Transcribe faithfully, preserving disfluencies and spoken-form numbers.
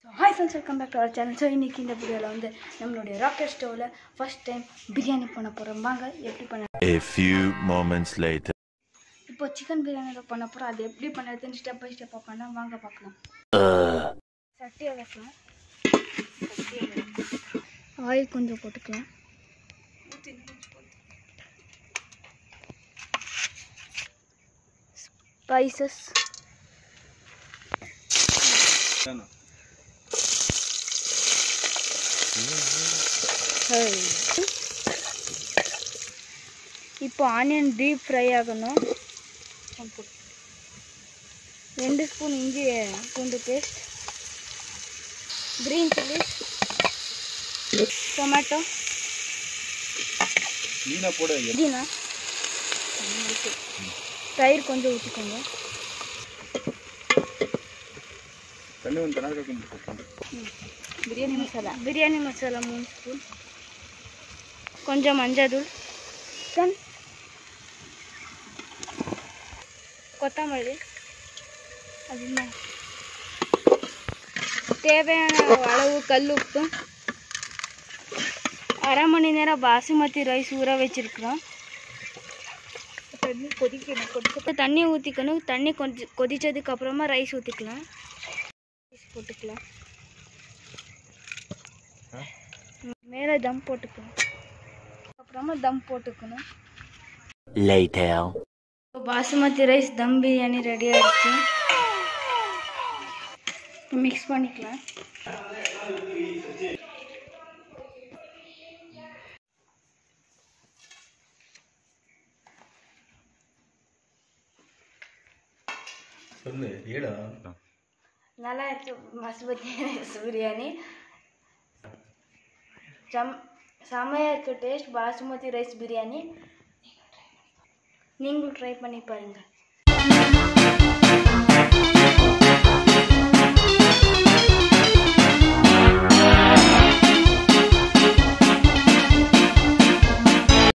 Hi friends, welcome back to our channel. So இன்னைக்கு இந்த வீடியோல வந்து நம்மளுடைய ராக்கெட் ஸ்டவ்ல ஃபர்ஸ்ட் டைம் பிரியாணி பண்ண போறோம். வாங்க எப்படி பண்ண. A few moments later. இப்போ சிக்கன் பிரியாணி பண்ண போறோம். அது எப்படி பண்றதுன்னு ஸ்டெப் பை ஸ்டெப்பா பண்ணலாம். வாங்க பார்க்கலாம். சட்டியை வைக்கலாம். ஆயில் கொஞ்சம் போட்டுக்கலாம். ஸ்பைசஸ் இப்போ ஆனியன் டீப் ஃப்ரை ஆகணும். ரெண்டு ஸ்பூன் இஞ்சி பூண்டு பேஸ்ட், கிரீன் சில்லி, டொமேட்டோ, புதினா, தயிர் கொஞ்சம் ஊற்றிக்கோங்க. பிரியாணி மசாலா பிரியாணி மசாலா மூணு ஸ்பூன், கொஞ்சம் மஞ்சள் தூள், தென் கொத்தமல்லி, அது தேவையான அளவு கல் உப்பு. அரை மணி நேரம் பாசுமதி ரைஸ் ஊற வச்சிருக்கிறோம். தண்ணி கொதிக்கணும். கொதிக்க தண்ணி ஊற்றிக்கணும். தண்ணி கொஞ்சம் கொதிச்சதுக்கு அப்புறமா ரைஸ் ஊற்றிக்கலாம். ரைஸ் போட்டுக்கலாம். மேலே தம் போட்டுக்கணும். அப்புறமா தம் போட்டுக்கணும். பாசுமதி ரைஸ் தம் பிரியாணி ரெடி ஆயிடுச்சு. மிக்ஸ் பண்ணிக்கலாம். நல்லா இருக்கு பாசுமதி ரைஸ் பிரியாணி. சம் செம்மையாக இருக்குது டேஸ்ட் பாசுமதி ரைஸ் பிரியாணி. நீங்களும் ட்ரை பண்ணி பாருங்கள்.